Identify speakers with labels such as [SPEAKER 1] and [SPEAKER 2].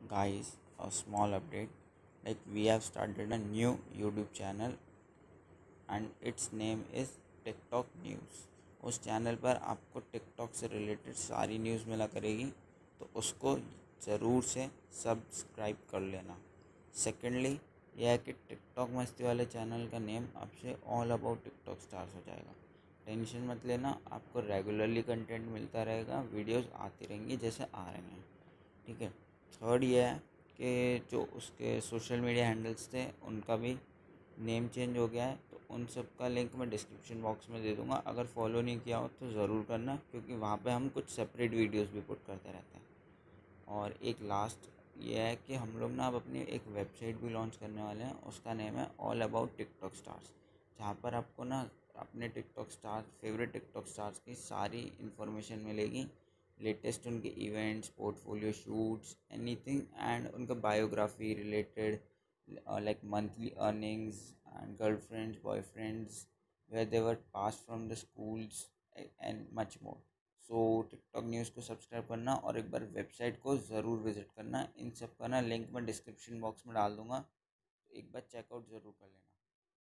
[SPEAKER 1] Guys, a small update. Like we have started a new YouTube channel and its name is TikTok News. उस channel पर आपको TikTok से related सारी news मिला करेगी, तो उसको ज़रूर से सब्सक्राइब कर लेना। सेकेंडली, यह है कि टिकटॉक मस्ती वाले चैनल का नेम अब से ऑल अबाउट टिकटॉक स्टार्स हो जाएगा। टेंशन मत लेना, आपको रेगुलरली कंटेंट मिलता रहेगा, वीडियोस आती रहेंगी जैसे आ रहे हैं। ठीक है। थर्ड ये है कि जो उसके सोशल मीडिया हैंडल्स थे उनका भी नेम चेंज हो गया है, तो उन सब का लिंक मैं डिस्क्रिप्शन बॉक्स में दे दूँगा। अगर फॉलो नहीं किया हो तो ज़रूर करना, क्योंकि वहाँ पे हम कुछ सेपरेट वीडियोस भी पुट करते रहते हैं। और एक लास्ट ये है कि हम लोग ना अब अपनी एक वेबसाइट भी लॉन्च करने वाले हैं, उसका नेम है ऑल अबाउट टिकटॉक स्टार्स, जहाँ पर आपको ना अपने TikTok stars, favourite TikTok stars की सारी इन्फॉर्मेशन मिलेगी, लेटेस्ट उनके events, portfolio shoots, anything, and उनका biography related, like monthly earnings and girlfriends, boyfriends, where they were passed from the schools, and much more. So TikTok news को subscribe करना और एक बार website को ज़रूर विज़िट करना। इन सब का ना लिंक मैं डिस्क्रिप्शन बॉक्स में डाल दूँगा, एक बार चेकआउट ज़रूर कर लेना।